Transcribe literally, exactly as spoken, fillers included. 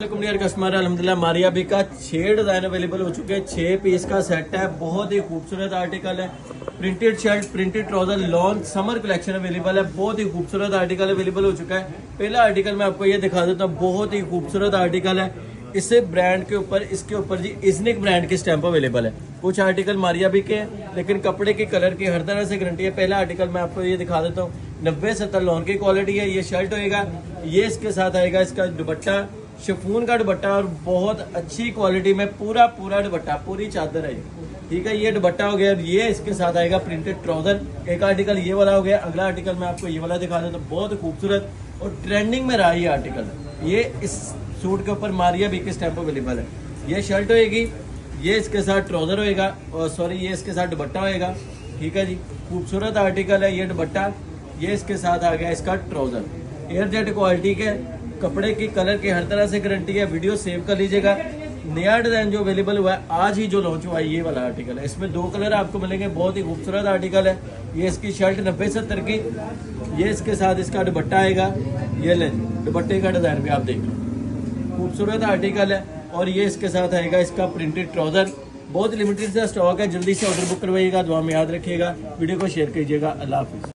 Dear customer अल्हम्दुलिल्लाह मारिया भी का छह डिजाइन अवेलेबल हो चुके हैं। छह पीस का सेट है, बहुत ही खूबसूरत आर्टिकल है। Printed shirt, printed trouser, long summer collection available है। बहुत ही खूबसूरत आर्टिकल अवेलेबल हो चुका है। पहला आर्टिकल मैं आपको ये दिखा देता हूँ, बहुत ही खूबसूरत आर्टिकल है। इसे ब्रांड के ऊपर, इसके ऊपर जी इजनिक ब्रांड की स्टैंप अवेलेबल है। कुछ आर्टिकल मारिया भी के हैं, लेकिन कपड़े के कलर की हर तरह से गारंटी है। पहला आर्टिकल मैं आपको ये दिखा देता हूँ, नब्बे सत्तर लॉन की क्वालिटी है। ये शर्ट होएगा, ये इसके साथ आएगा इसका दुपट्टा, शिफॉन का दुपट्टा और बहुत अच्छी क्वालिटी में पूरा पूरा दुपट्टा, पूरी चादर है। ठीक है, ये दुपट्टा हो गया। ये इसके साथ आएगा प्रिंटेड ट्राउजर। एक आर्टिकल ये वाला हो गया। अगला आर्टिकल मैं आपको ये वाला दिखा देता हूँ, बहुत खूबसूरत और ट्रेंडिंग में रहा ये आर्टिकल। ये इस सूट के ऊपर मारिया भी की स्टैंप अवेलेबल है। ये शर्ट होएगी, ये इसके साथ ट्राउजर होएगा, और सॉरी ये इसके साथ दुपट्टा होएगा। ठीक है जी, खूबसूरत आर्टिकल है। ये दुपट्टा, ये इसके साथ आ गया इसका ट्राउजर। एयर जेट क्वालिटी के कपड़े की, कलर की हर तरह से गारंटी है। वीडियो सेव कर लीजिएगा। नया डिजाइन जो अवेलेबल हुआ है, आज ही जो लॉन्च हुआ है, ये वाला आर्टिकल है। इसमें दो कलर आपको मिलेंगे, बहुत ही खूबसूरत आर्टिकल है। ये इसकी शर्ट नब्बे सत्तर की, ये इसके साथ इसका दुपट्टा आएगा। ये ले दुपट्टे का डिजाइन भी आप देख लो, खूबसूरत आर्टिकल है। और ये इसके साथ आएगा इसका प्रिंटेड ट्राउजर। बहुत लिमिटेड सा स्टॉक है, जल्दी से ऑर्डर बुक करवाइएगा। दुआ में याद रखिएगा, वीडियो को शेयर कीजिएगा। अल्लाह हाफिज।